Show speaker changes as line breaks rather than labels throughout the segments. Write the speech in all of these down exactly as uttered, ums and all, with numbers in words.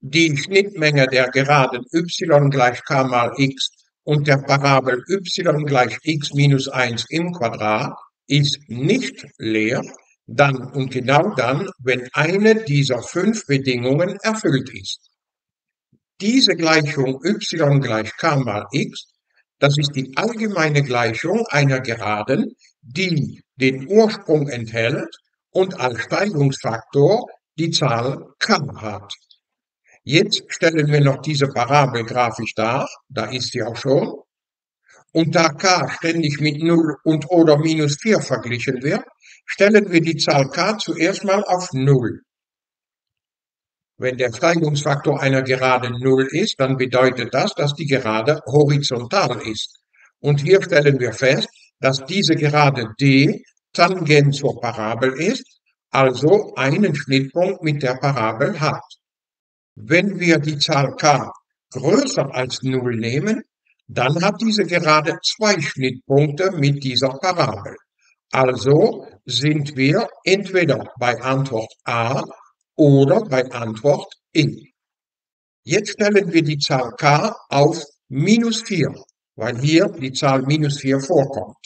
Die Schnittmenge der Geraden y gleich k mal x und der Parabel y gleich x minus eins im Quadrat ist nicht leer, dann und genau dann, wenn eine dieser fünf Bedingungen erfüllt ist. Diese Gleichung y gleich k mal x, das ist die allgemeine Gleichung einer Geraden, die den Ursprung enthält und als Steigungsfaktor die Zahl k hat. Jetzt stellen wir noch diese Parabel grafisch dar, da ist sie auch schon. Und da k ständig mit null und oder minus vier verglichen wird, stellen wir die Zahl k zuerst mal auf null. Wenn der Steigungsfaktor einer Geraden null ist, dann bedeutet das, dass die Gerade horizontal ist. Und hier stellen wir fest, dass diese Gerade D tangent zur Parabel ist, also einen Schnittpunkt mit der Parabel hat. Wenn wir die Zahl k größer als null nehmen, dann hat diese Gerade zwei Schnittpunkte mit dieser Parabel. Also sind wir entweder bei Antwort A oder bei Antwort E. Jetzt stellen wir die Zahl k auf minus vier, weil hier die Zahl minus vier vorkommt.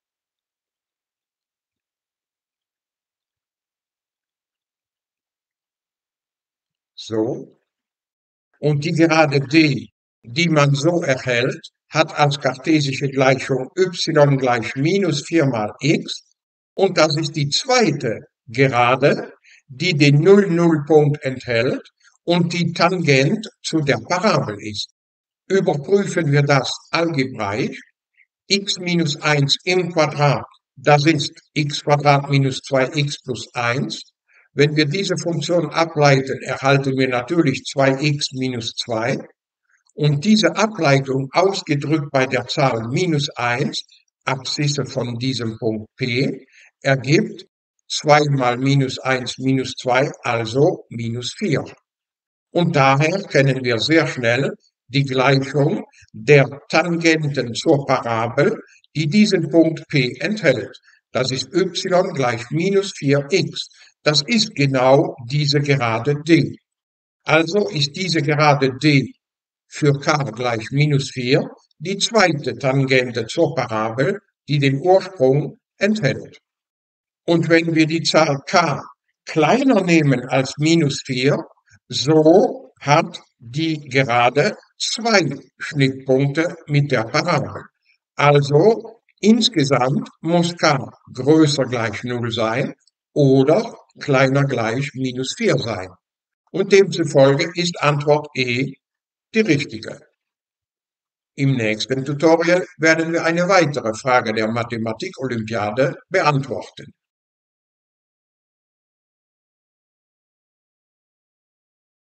So. Und die Gerade D, die man so erhält, hat als kartesische Gleichung y gleich minus vier mal x. Und das ist die zweite Gerade, die den Null-Null-Punkt enthält und die tangent zu der Parabel ist. Überprüfen wir das algebraisch. X minus eins im Quadrat, das ist x Quadrat minus zwei x plus eins. Wenn wir diese Funktion ableiten, erhalten wir natürlich zwei x minus zwei. Und diese Ableitung ausgedrückt bei der Zahl minus eins, Abszisse von diesem Punkt P, ergibt zwei mal minus eins minus zwei, also minus vier. Und daher kennen wir sehr schnell die Gleichung der Tangenten zur Parabel, die diesen Punkt P enthält. Das ist y gleich minus vier x. Das ist genau diese Gerade D. Also ist diese Gerade D für k gleich minus vier die zweite Tangente zur Parabel, die den Ursprung enthält. Und wenn wir die Zahl k kleiner nehmen als minus vier, so hat die Gerade zwei Schnittpunkte mit der Parabel. Also insgesamt muss k größer gleich null sein oder kleiner gleich minus vier sein. Und demzufolge ist Antwort E die richtige. Im nächsten Tutorial werden wir eine weitere Frage der Mathematik-Olympiade beantworten.